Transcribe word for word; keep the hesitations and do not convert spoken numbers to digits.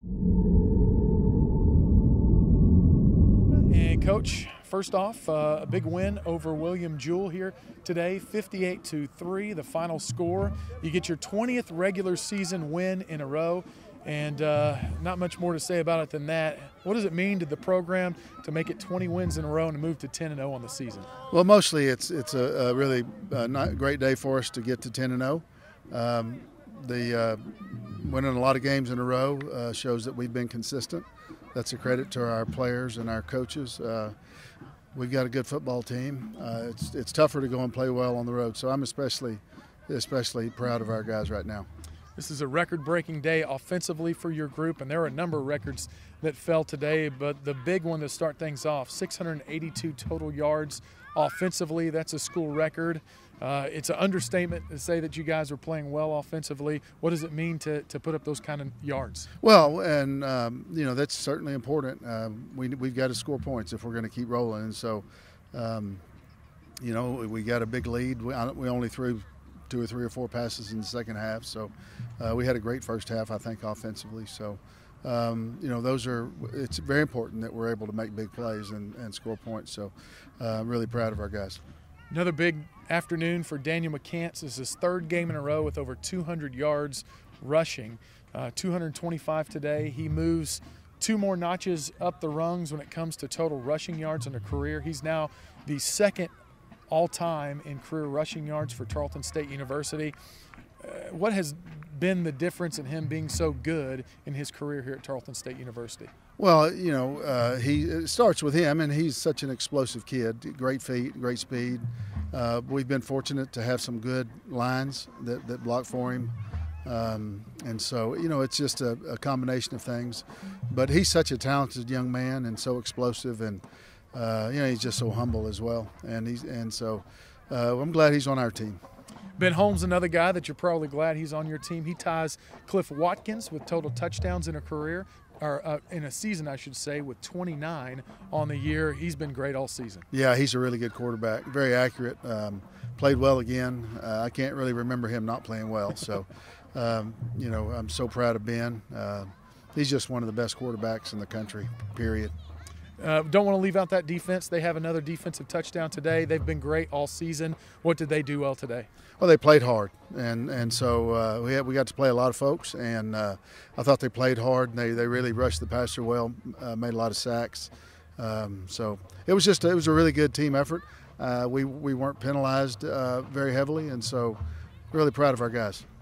And Coach, first off, uh, a big win over William Jewell here today, fifty-eight to three, the final score. You get your twentieth regular season win in a row, and uh, not much more to say about it than that. What does it mean to the program to make it twenty wins in a row and to move to ten and oh on the season? Well, mostly it's it's a, a really uh, not great day for us to get to ten and oh. Um, the uh, winning a lot of games in a row uh, shows that we've been consistent. That's a credit to our players and our coaches. Uh, we've got a good football team. Uh, it's it's tougher to go and play well on the road, so I'm especially especially proud of our guys right now. This is a record-breaking day offensively for your group, and there are a number of records that fell today, but the big one to start things off, six hundred eighty-two total yards offensively. That's a school record. Uh, it's an understatement to say that you guys are playing well offensively. What does it mean to, to put up those kind of yards? Well, and um, you know, that's certainly important. Um, we, we've got to score points if we're going to keep rolling, and so um, you know, we got a big lead. We, we only threw two or three or four passes in the second half, so uh, we had a great first half, I think, offensively. So um, you know, those are, it's very important that we're able to make big plays and, and score points. So uh, I'm really proud of our guys. Another big afternoon for Daniel McCants. This is his third game in a row with over two hundred yards rushing, uh, two hundred twenty-five today. He moves two more notches up the rungs when it comes to total rushing yards in a career. He's now the second all-time in career rushing yards for Tarleton State University. Uh, what has been the difference in him being so good in his career here at Tarleton State University? Well, you know, uh, he it starts with him, and he's such an explosive kid. Great feet, great speed. Uh, we've been fortunate to have some good lines that, that block for him. Um, and so, you know, it's just a, a combination of things. But he's such a talented young man and so explosive, and uh, you know, he's just so humble as well. And he's and so uh, I'm glad he's on our team. Ben Holmes, another guy that you're probably glad he's on your team. He ties Cliff Watkins with total touchdowns in a career, or uh, in a season, I should say, with twenty-nine on the year. He's been great all season. Yeah, he's a really good quarterback, very accurate, um, played well again. Uh, I can't really remember him not playing well. So, um, you know, I'm so proud of Ben. Uh, he's just one of the best quarterbacks in the country, period. Uh, don't want to leave out that defense. They have another defensive touchdown today. They've been great all season. What did they do well today? Well, they played hard, and and so uh, we had, we got to play a lot of folks, and uh, I thought they played hard. And they they really rushed the passer well, uh, made a lot of sacks. Um, so it was just it was a really good team effort. Uh, we we weren't penalized uh, very heavily, and so really proud of our guys.